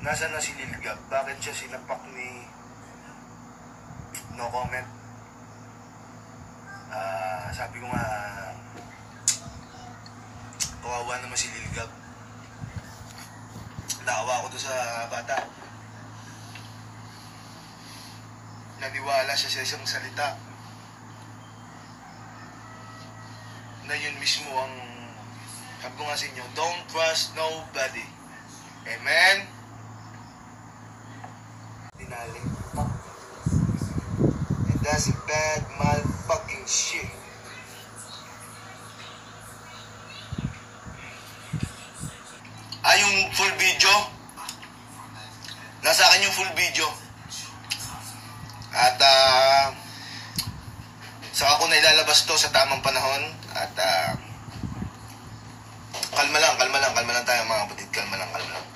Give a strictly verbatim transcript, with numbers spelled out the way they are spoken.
Nasaan na si Lil Gab? Bakit siya sinapak ni no comment? Ah, sabi ko nga, kawawa naman si Lil Gab. Naawa ko doon sa bata. Naniwala siya sa isang salita na yun mismo ang sabi ko nga sa inyo, don't trust nobody. Amen? Dinaling. And that's a bad motherfucking shit. Ah, yung full video? Nasa akin yung full video. At, ah, uh, saka ko na ilalabas to sa tamang panahon. At, ah, uh, kalma lang, kalma lang, kalma lang tayo mga kapatid. Kalma lang, kalma lang.